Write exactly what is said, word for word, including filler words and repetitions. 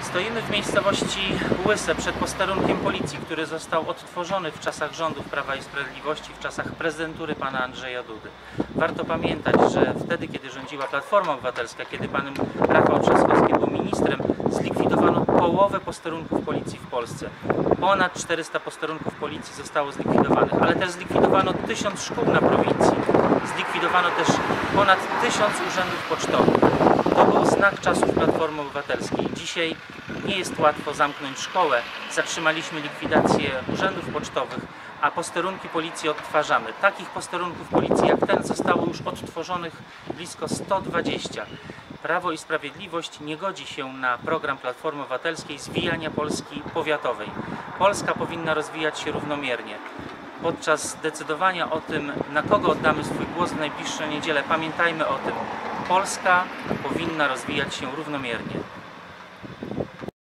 Stoimy w miejscowości Łyse przed posterunkiem policji, który został odtworzony w czasach rządów Prawa i Sprawiedliwości, w czasach prezydentury pana Andrzeja Dudy. Warto pamiętać, że wtedy, kiedy rządziła Platforma Obywatelska, kiedy pan Rafał Trzaskowski był ministrem, zlikwidowano połowę posterunków policji w Polsce. Ponad czterysta posterunków policji zostało zlikwidowanych, ale też zlikwidowano tysiąc szkół na prowincji. Zlikwidowano też ponad tysiąc urzędów pocztowych. To był znak czasów Platformy Obywatelskiej. Dzisiaj nie jest łatwo zamknąć szkołę. Zatrzymaliśmy likwidację urzędów pocztowych, a posterunki policji odtwarzamy. Takich posterunków policji jak ten zostało już odtworzonych blisko sto dwadzieścia. Prawo i Sprawiedliwość nie godzi się na program Platformy Obywatelskiej zwijania Polski powiatowej. Polska powinna rozwijać się równomiernie. Podczas decydowania o tym, na kogo oddamy swój głos w najbliższą niedzielę, pamiętajmy o tym. Polska powinna rozwijać się równomiernie.